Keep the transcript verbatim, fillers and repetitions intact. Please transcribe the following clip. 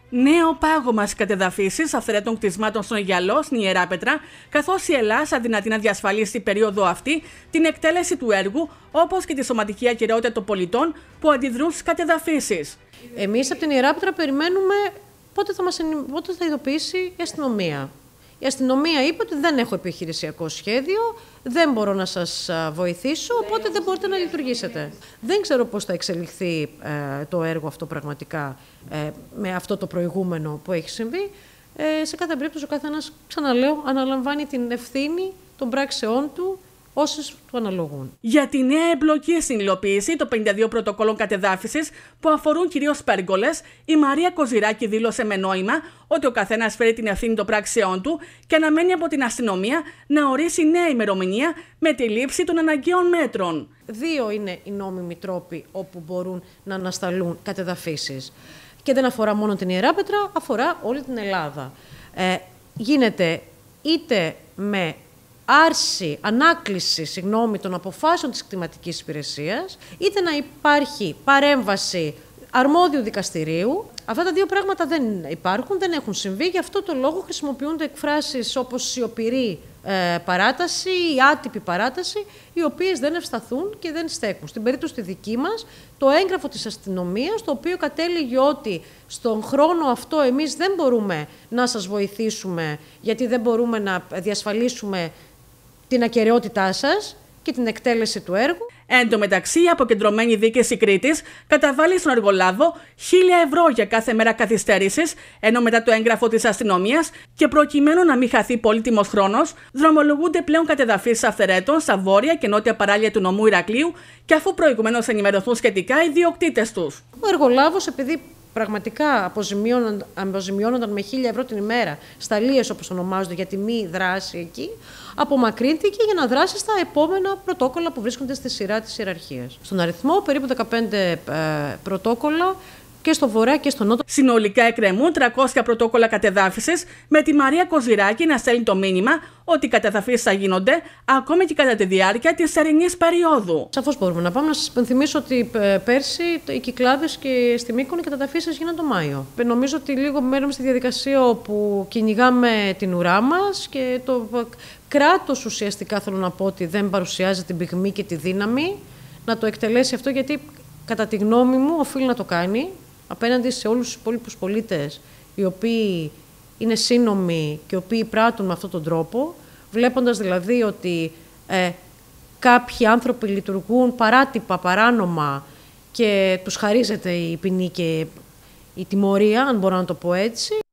Νέο πάγωμα στις κατεδαφίσεις αυθαιρέτων κτισμάτων στον Αιγιαλό, στην Ιεράπετρα, καθώς η Ελλάδα αδυνατεί να διασφαλίσει στην περίοδο αυτή την εκτέλεση του έργου, όπως και τη σωματική ακεραιότητα των πολιτών που αντιδρούν στις κατεδαφίσεις. Εμείς από την Ιεράπετρα περιμένουμε πότε θα, μας, πότε θα ειδοποιήσει η αστυνομία. Η αστυνομία είπε ότι δεν έχω επιχειρησιακό σχέδιο, δεν μπορώ να σας βοηθήσω, οπότε δεν μπορείτε να λειτουργήσετε. Δεν ξέρω πώς θα εξελιχθεί ε, το έργο αυτό πραγματικά ε, με αυτό το προηγούμενο που έχει συμβεί. Ε, σε κάθε περίπτωση ο καθένας, ξαναλέω, αναλαμβάνει την ευθύνη των πράξεών του όσες του αναλογούν. Για τη νέα εμπλοκή στην υλοποίηση των πενήντα δύο πρωτοκόλων κατεδάφισης που αφορούν κυρίως πέργολες, η Μαρία Κοζηράκη δήλωσε με νόημα ότι ο καθένας φέρει την ευθύνη των πράξεών του και αναμένει από την αστυνομία να ορίσει νέα ημερομηνία με τη λήψη των αναγκαίων μέτρων. Δύο είναι οι νόμιμοι τρόποι όπου μπορούν να ανασταλούν κατεδαφίσεις. Και δεν αφορά μόνο την Ιεράπετρα, αφορά όλη την Ελλάδα. Ε, γίνεται είτε με άρση, ανάκληση συγγνώμη, των αποφάσεων της κτηματικής υπηρεσίας, είτε να υπάρχει παρέμβαση αρμόδιου δικαστηρίου. Αυτά τα δύο πράγματα δεν υπάρχουν, δεν έχουν συμβεί, γι' αυτό το λόγο χρησιμοποιούνται εκφράσεις όπως σιωπηρή ε, παράταση ή άτυπη παράταση, οι οποίες δεν ευσταθούν και δεν στέκουν. Στην περίπτωση τη δική μας, το έγγραφο της αστυνομίας, το οποίο κατέληγε ότι στον χρόνο αυτό εμείς δεν μπορούμε να σας βοηθήσουμε, γιατί δεν μπορούμε να διασφαλίσουμε την ακεραιότητά σας και την εκτέλεση του έργου. Εν τω μεταξύ, η αποκεντρωμένη δίκηση Κρήτης καταβάλει στον εργολάβο χίλια ευρώ για κάθε μέρα καθυστέρησης, ενώ μετά το έγγραφο της αστυνομίας και προκειμένου να μην χαθεί πολύτιμος χρόνος, δρομολογούνται πλέον κατεδαφίσεις αυθαιρέτων στα βόρεια και νότια παράλια του νομού Ηρακλείου, και αφού προηγουμένως ενημερωθούν σχετικά οι ιδιοκτήτες τους. Ο εργολάβος, επειδή πραγματικά αποζημιώνονταν, αποζημιώνονταν με χίλια ευρώ την ημέρα, σταλίες όπως ονομάζονται, για τη μη δράση εκεί, απομακρύνθηκε για να δράσει στα επόμενα πρωτόκολλα που βρίσκονται στη σειρά της ιεραρχίας. Στον αριθμό περίπου δεκαπέντε ε, πρωτόκολλα και στο βορρά και στο νότο. Συνολικά εκκρεμούν τριακόσια πρωτόκολλα κατεδάφισης, με τη Μαρία Κοζηράκη να στέλνει το μήνυμα ότι οι κατεδαφίσεις θα γίνονται ακόμη και κατά τη διάρκεια της θερινής περίοδου. Σαφώς μπορούμε να πάμε. Να σας υπενθυμίσω ότι πέρσι οι Κυκλάδες και στη Μύκονο οι κατεδαφίσεις γίνανε το Μάιο. Νομίζω ότι λίγο μένουμε στη διαδικασία όπου κυνηγάμε την ουρά μας και το κράτος ουσιαστικά, θέλω να πω, ότι δεν παρουσιάζει την πυγμή και τη δύναμη να το εκτελέσει αυτό, γιατί κατά τη γνώμη μου οφείλει να το κάνει απέναντι σε όλους τους υπόλοιπους πολίτες, οι οποίοι είναι σύνομοι και οι οποίοι πράττουν με αυτόν τον τρόπο, βλέποντας δηλαδή ότι ε, κάποιοι άνθρωποι λειτουργούν παράτυπα, παράνομα και τους χαρίζεται η ποινή και η τιμωρία, αν μπορώ να το πω έτσι.